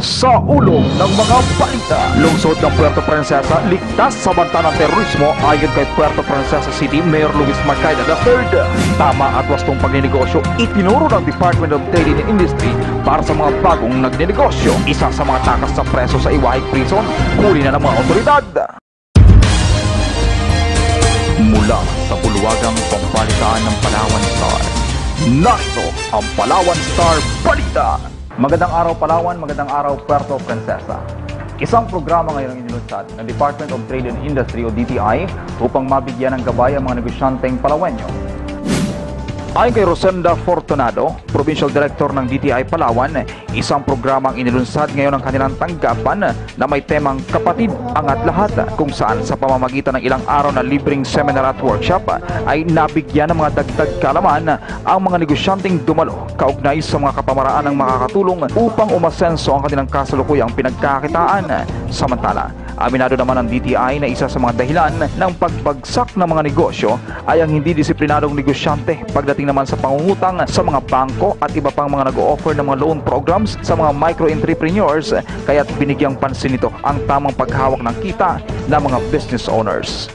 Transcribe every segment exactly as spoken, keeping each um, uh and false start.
Sa ulo ng mga balita, lungsod ng Puerto Princesa ligtas sa banta ng terorismo ayon kay Puerto Princesa City Mayor Luis Marcaida the third. Tama at wastong pagninegosyo itinuro ng Department of Trade and Industry para sa mga bagong nagnenegosyo. Isa sa mga takas sa preso sa Iwahig Prison, huli na ng mga otoridad. Mula sa bulwagang pambalitaan ng Palawan Star, narito ang Palawan Star Balita. Magandang araw Palawan, magandang araw Puerto Princesa. Isang programa ngayon ang inilunsad ng Department of Trade and Industry o D T I upang mabigyan ng gabay ang mga negosyanteng Palawenyo. Ayon kay Rosenda Fortunado, Provincial Director ng D T I Palawan, isang programang inilunsad ngayon ang kanilang tanggapan na may temang Kapatid Angat Lahat, kung saan sa pamamagitan ng ilang araw na libreng seminar at workshop ay nabigyan ng mga dagdag kaalaman ang mga negosyanteng dumalo kaugnay sa mga kapamaraan ng makakatulong upang umasenso ang kanilang kasalukuyang pinagkakitaan. Samantala, aminado naman ng D T I na isa sa mga dahilan ng pagbagsak ng mga negosyo ay ang hindi disiplinadong negosyante pagdating naman sa pangungutang sa mga bangko at iba pang mga nag-o-offer ng mga loan programs sa mga micro-entrepreneurs, kaya't binigyang pansin nito ang tamang paghawak ng kita ng mga business owners.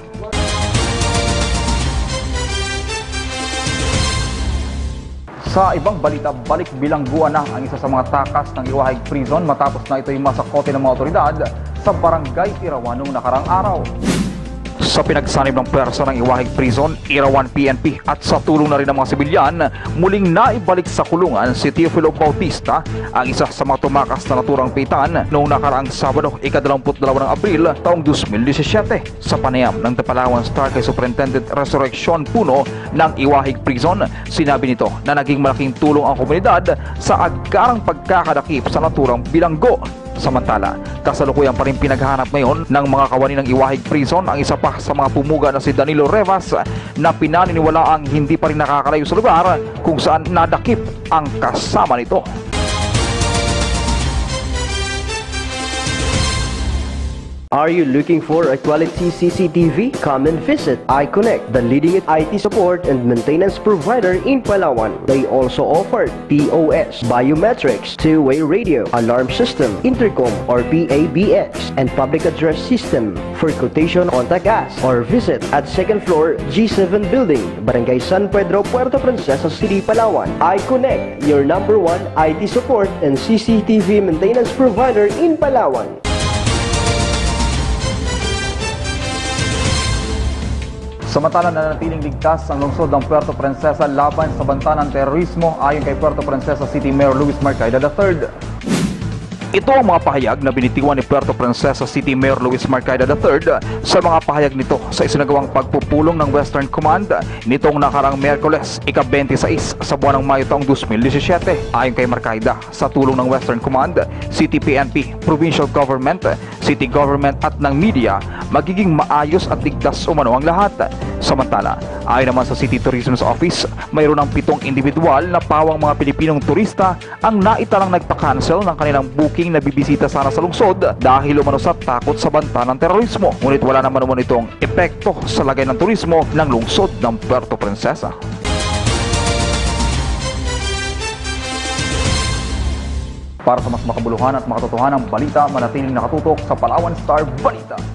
Sa ibang balita, balik bilangguan na ang isa sa mga takas ng Iwahig Prison matapos na ito'y masakote ng mga otoridad sa Barangay Irawan noong nakarang araw. Sa pinagsanib ng pwersa ng Iwahig Prison, Irawan P N P at sa tulong na rin ng mga sibilyan, muling naibalik sa kulungan si Teofilo Bautista, ang isa sa mga tumakas na naturang pitan noong nakaraang Sabado, ikadalawamput dalawa ng Abril, taong dos mil disyesiyete. Sa panayam ng Palawan Star kay Superintendent Resurrection Puno ng Iwahig Prison, sinabi nito na naging malaking tulong ang komunidad sa agarang pagkakadakip sa naturang bilanggo. Samantala, kasalukuyan pa rin pinaghahanap ngayon ng mga kawani ng Iwahig Prison ang isa pa sa mga pumuga na si Danilo Revas na pinaniniwala ang hindi pa rin nakakalayo sa lugar kung saan nadakip ang kasama nito. Are you looking for a quality C C T V? Come and visit iConnect, the leading I T support and maintenance provider in Palawan. They also offer P O S, biometrics, two-way radio, alarm system, intercom or P A B X, and public address system. For quotation, contact us or visit at second floor G seven Building, Barangay San Pedro, Puerto Princesa City, Palawan. iConnect, your number one I T support and C C T V maintenance provider in Palawan. Samantala, nanatiling ligtas ang lungsod ng Puerto Princesa laban sa banta ng terorismo ayon kay Puerto Princesa City Mayor Luis Marcaida the third. Ito ang mga pahayag na binitiwan ni Puerto Princesa City Mayor Luis Marcaida the third sa mga pahayag nito sa isinagawang pagpupulong ng Western Command nitong nakarang Miyerkules, ika-twenty-sais sa buwan ng Mayo taong dos mil disyesiyete. Ayon kay Marcaida, sa tulong ng Western Command, City P N P, Provincial Government, City Government at ng media, magiging maayos at ligtas umano ang lahat. Samantala, ayon naman sa City Tourism's Office, mayroon ng pitong individual na pawang mga Pilipinong turista ang naitalang nagpa-cancel ng kanilang booking na bibisita sana sa lungsod dahil umano sa takot sa banta ng terorismo. Ngunit wala naman umano itong epekto sa lagay ng turismo ng lungsod ng Puerto Princesa. Para sa mas makabuluhan at makatotohanang balita, manatiling nakatutok sa Palawan Star Balita.